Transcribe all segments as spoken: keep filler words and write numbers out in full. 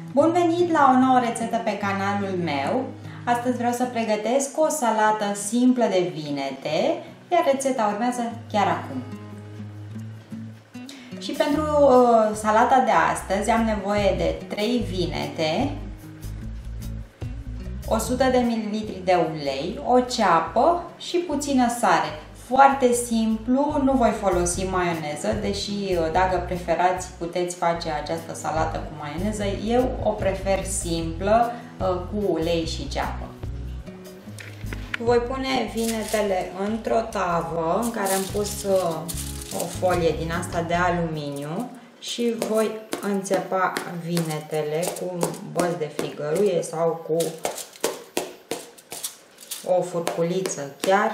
Bun venit la o nouă rețetă pe canalul meu. Astăzi vreau să pregătesc o salată simplă de vinete, iar rețeta urmează chiar acum. Și pentru uh, salata de astăzi am nevoie de trei vinete, o sută de mililitri de ulei, o ceapă și puțină sare. Foarte simplu, nu voi folosi maioneză, deși dacă preferați puteți face această salată cu maioneză. Eu o prefer simplă, cu ulei și ceapă. Voi pune vinetele într-o tavă în care am pus o folie din asta de aluminiu și voi înțepa vinetele cu băți de frigăruie sau cu o furculiță chiar,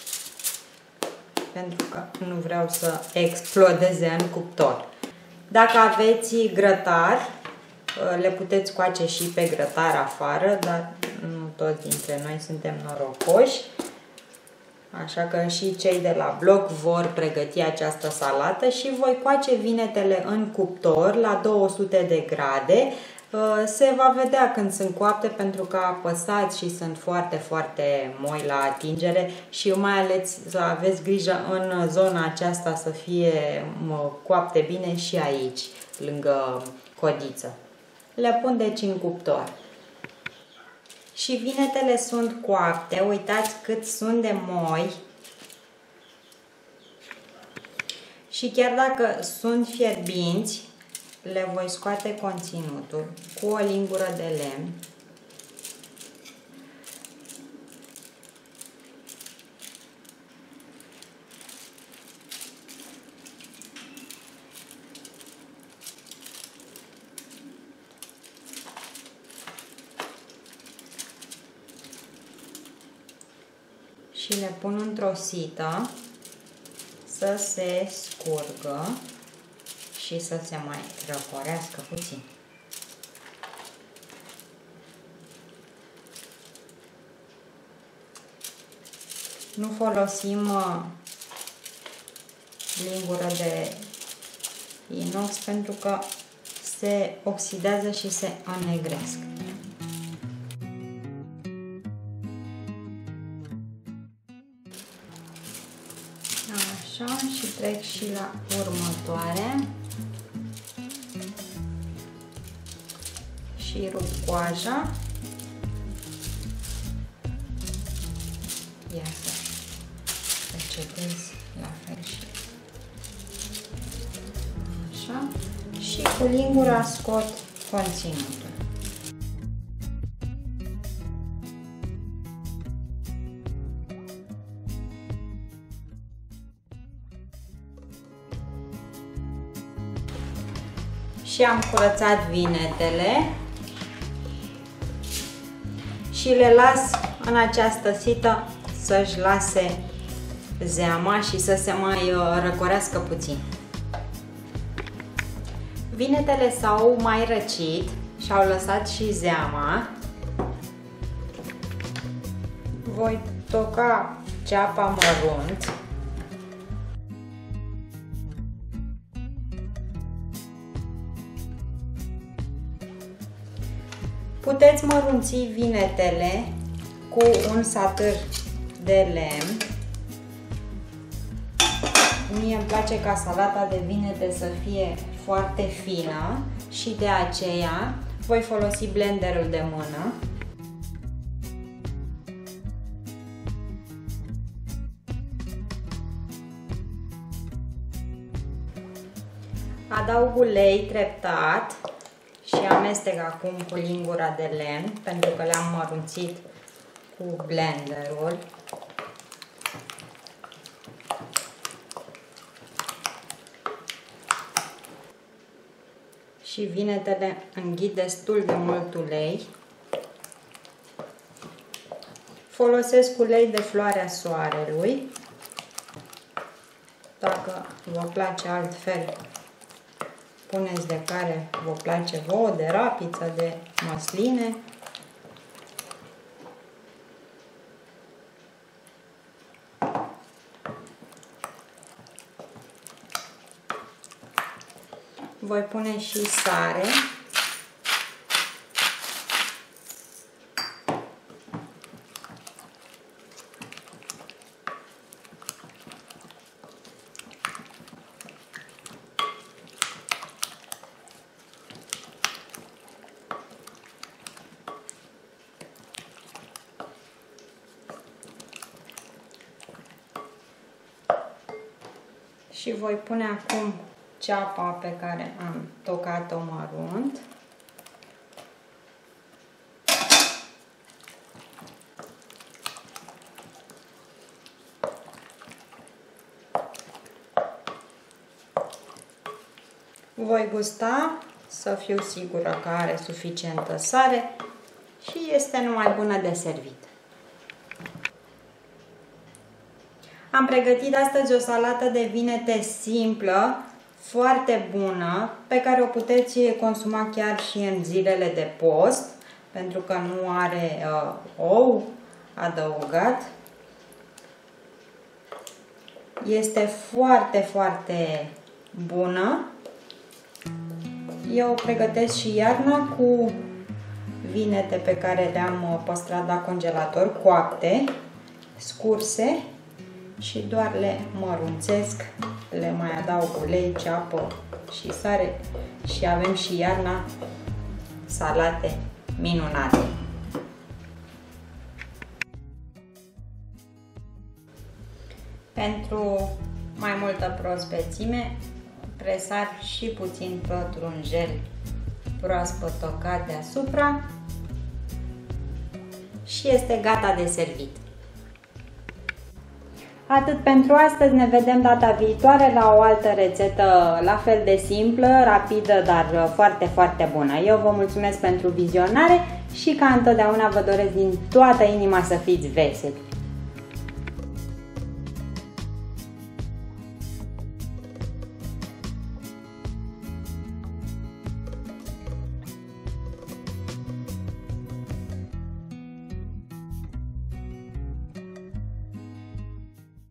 pentru că nu vreau să explodeze în cuptor. Dacă aveți grătar, le puteți coace și pe grătar afară, dar nu toți dintre noi suntem norocoși. Așa că și cei de la bloc vor pregăti această salată și voi coace vinetele în cuptor la două sute de grade. Se va vedea când sunt coapte, pentru că apăsați și sunt foarte, foarte moi la atingere și mai ales să aveți grijă în zona aceasta să fie coapte bine și aici, lângă codiță. Le pun deci în cuptor. Și vinetele sunt coapte, uitați cât sunt de moi. Și chiar dacă sunt fierbinți, le voi scoate conținutul cu o lingură de lemn. Și le pun într-o sită să se scurgă și să se mai răcorească puțin. Nu folosim lingură de inox pentru că se oxidează și se înnegresc. Așa, și trec și la următoare. Și rup coaja. Ia să procedez la fel și așa. Și cu lingura scot conținutul. Și am curățat vinetele și le las în această sită să-și lase zeama și să se mai răcorească puțin. Vinetele s-au mai răcit și au lăsat și zeama. Voi toca ceapa mărunt. Puteți mărunți vinetele cu un satâr de lemn. Mie îmi place ca salata de vinete să fie foarte fină și de aceea voi folosi blenderul de mână. Adaug ulei treptat și amestec acum cu lingura de lemn, pentru că le-am mărunțit cu blenderul. Și vinetele înghit destul de mult ulei. Folosesc ulei de floarea soarelui. Dacă vă place altfel, puneți de care vă place vouă, de rapiță, de măsline. Voi pune și sare Și voi pune acum ceapa pe care am tocat-o mărunt. Voi gusta să fiu sigură că are suficientă sare și este numai bună de servit. Am pregătit astăzi o salată de vinete simplă, foarte bună, pe care o puteți consuma chiar și în zilele de post, pentru că nu are uh, ou adăugat. Este foarte, foarte bună. Eu o pregătesc și iarna cu vinete pe care le-am păstrat la congelator, coapte, scurse, și doar le mărunțesc, le mai adaug ulei, ceapă și sare și avem și iarna salate minunate. Pentru mai multă prospețime, presar și puțin pătrunjel proaspăt tocat deasupra și este gata de servit. Atât pentru astăzi, ne vedem data viitoare la o altă rețetă la fel de simplă, rapidă, dar foarte, foarte bună. Eu vă mulțumesc pentru vizionare și ca întotdeauna vă doresc din toată inima să fiți veseli.